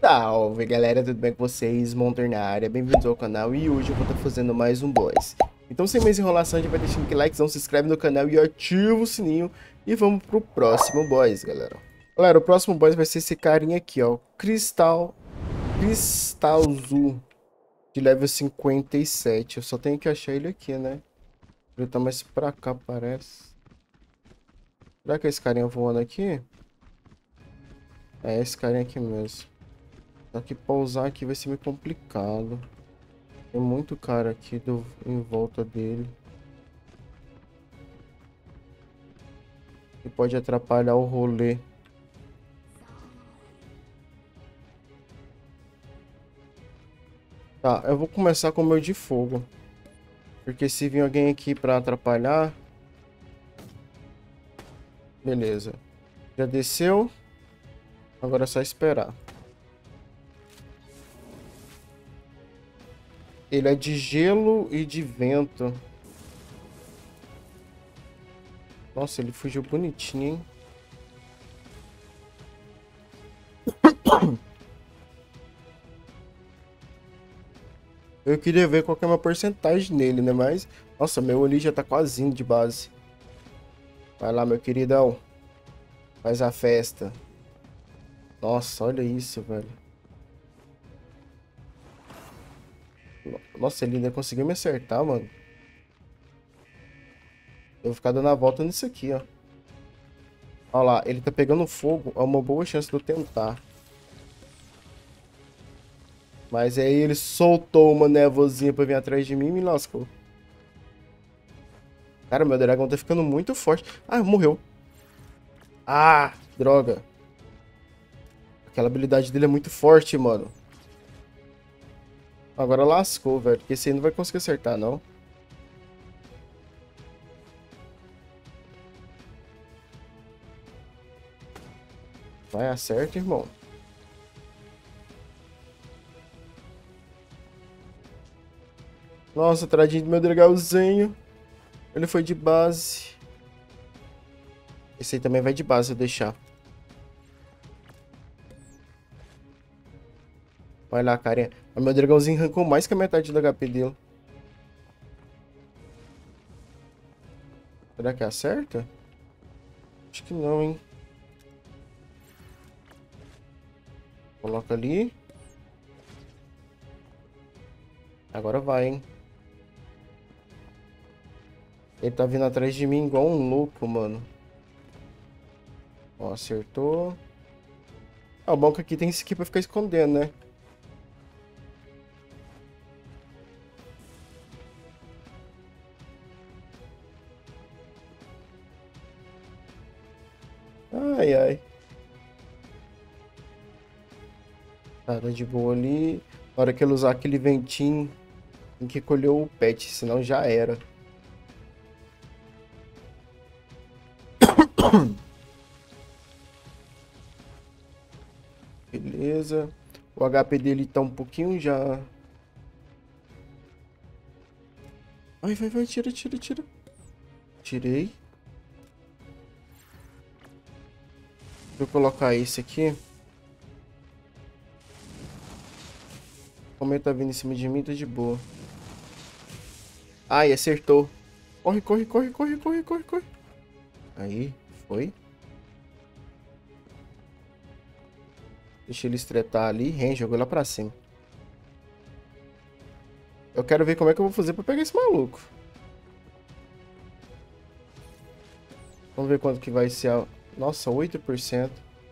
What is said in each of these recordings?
Salve galera, tudo bem com vocês? Monter na área, bem-vindos ao canal e hoje eu vou estar fazendo mais um boss. Então sem mais enrolação, a gente vai deixando aquele likezão, se inscreve no canal e ativa o sininho e vamos pro próximo boss, galera. Galera, o próximo boss vai ser esse carinha aqui, ó, Cristalzu, de level 57. Eu só tenho que achar ele aqui, né? Ele tá mais pra cá, parece. Será que é esse carinha voando aqui? É esse carinha aqui mesmo. Só que pausar aqui vai ser meio complicado. Tem muito cara aqui em volta dele. E pode atrapalhar o rolê. Tá, eu vou começar com o meu de fogo. Porque se vir alguém aqui pra atrapalhar... Beleza. Já desceu. Agora é só esperar. Ele é de gelo e de vento. Nossa, ele fugiu bonitinho, hein? Eu queria ver qual que é a minha porcentagem nele, né? Mas, nossa, meu ali já tá quase indo de base. Vai lá, meu queridão. Faz a festa. Nossa, olha isso, velho. Nossa, ele ainda conseguiu me acertar, mano. Eu vou ficar dando a volta nisso aqui, ó. Olha lá, ele tá pegando fogo. É uma boa chance de eu tentar. Mas aí ele soltou uma névoazinha pra vir atrás de mim e me lascou. Cara, meu dragão tá ficando muito forte. Ah, morreu. Ah, droga. Aquela habilidade dele é muito forte, mano. Agora lascou, velho. Porque esse aí não vai conseguir acertar, não. Vai, acerta, irmão. Nossa, tadinho do meu dragãozinho. Ele foi de base. Esse aí também vai de base, eu deixar. Vai lá, carinha. O meu dragãozinho arrancou mais que a metade do HP dele. Será que acerta? Acho que não, hein. Coloca ali. Agora vai, hein. Ele tá vindo atrás de mim igual um louco, mano. Ó, acertou. Ah, o bom que aqui tem esse aqui pra ficar escondendo, né? Ai, ai. Tá de boa ali. Na hora que ele usar aquele ventinho, tem que colher o pet, senão já era. Beleza. O HP dele tá um pouquinho já... Vai, vai, vai. Tira, tira, tira. Tirei. Deixa eu colocar esse aqui. Como ele tá vindo em cima de mim, tá de boa. Ai, acertou. Corre, corre, corre, corre, corre, corre, corre. Aí, foi. Deixa ele estretar ali. Jogou lá pra cima. Eu quero ver como é que eu vou fazer pra pegar esse maluco. Vamos ver quanto que vai ser a... Nossa, 8%.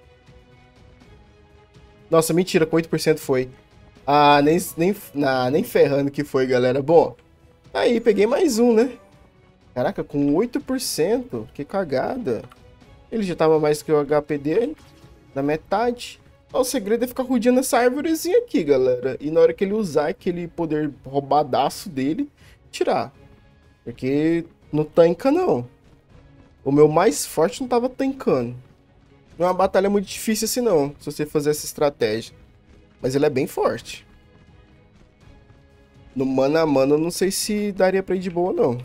Nossa, mentira, com 8% foi. Ah, nem ferrando que foi, galera. Bom, aí, peguei mais um, né? Caraca, com 8%. Que cagada. Ele já tava mais que o HP dele. Na metade. O segredo é ficar rodeando essa árvorezinha aqui, galera. E na hora que ele usar aquele poder roubadaço dele, tirar. Porque não tanca, não. O meu mais forte não tava tancando. Não é uma batalha muito difícil assim, não. Se você fazer essa estratégia. Mas ele é bem forte. No mano a mano, eu não sei se daria pra ir de boa, não.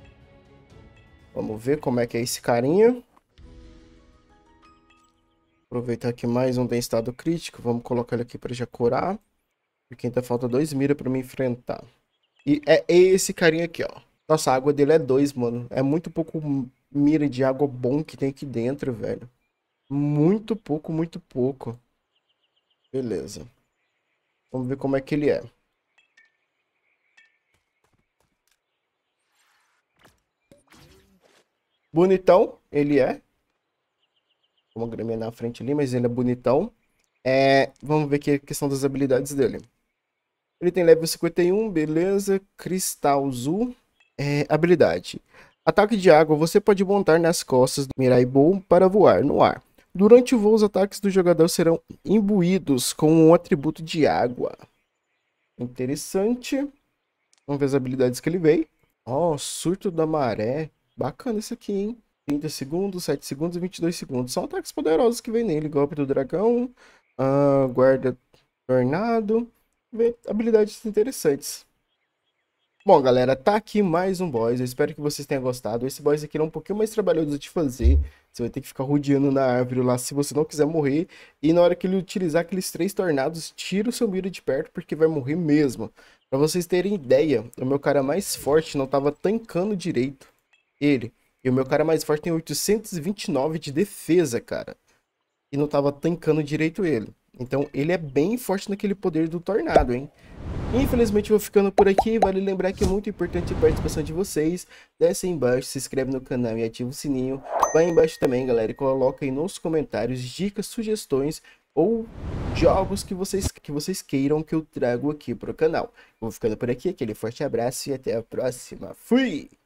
Vamos ver como é que é esse carinha. Aproveitar que mais um tem estado crítico. Vamos colocar ele aqui pra já curar. Porque ainda falta 2 mira pra me enfrentar. E é esse carinha aqui, ó. Nossa, a água dele é 2, mano. É muito pouco mira de água bom que tem aqui dentro, velho. Muito pouco, muito pouco. Beleza. Vamos ver como é que ele é. Bonitão, ele é. Uma graminha na frente ali, mas ele é bonitão. Vamos ver aqui a questão das habilidades dele. Ele tem level 51, beleza. Cristal azul. Habilidade. Ataque de água. Você pode montar nas costas do Mirai Bow para voar no ar. Durante o voo, os ataques do jogador serão imbuídos com um atributo de água. Interessante. Vamos ver as habilidades que ele veio. Ó, surto da maré. Bacana isso aqui, hein? 30 segundos, 7 segundos e 22 segundos. São ataques poderosos que vem nele. Golpe do dragão. Guarda tornado. Habilidades interessantes. Bom, galera, tá aqui mais um boss. Eu espero que vocês tenham gostado. Esse boss aqui é um pouquinho mais trabalhoso de fazer. Você vai ter que ficar rodeando na árvore lá se você não quiser morrer. E na hora que ele utilizar aqueles 3 tornados, tira o seu mira de perto porque vai morrer mesmo. Pra vocês terem ideia, o meu cara mais forte não tava tancando direito ele. E o meu cara mais forte tem 829 de defesa, cara. E não tava tancando direito ele. Então ele é bem forte naquele poder do tornado, hein? Infelizmente eu vou ficando por aqui. Vale lembrar que é muito importante a participação de vocês. Desce aí embaixo, se inscreve no canal e ativa o sininho. Vai embaixo também, galera, e coloca aí nos comentários dicas, sugestões ou jogos que vocês queiram que eu trago aqui pro canal. Vou ficando por aqui, aquele forte abraço e até a próxima. Fui!